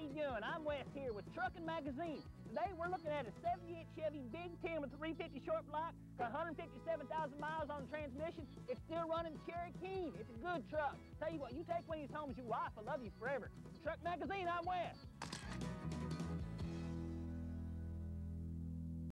you doing? I'm West here with Truckin Magazine. Today we're looking at a 78 Chevy Big 10 with 350 short block, got 157,000 miles on the transmission. It's still running Cherry Keen. It's a good truck. Tell you what, you take one of these home as your wife, I love you forever. Truck Magazine, I'm West.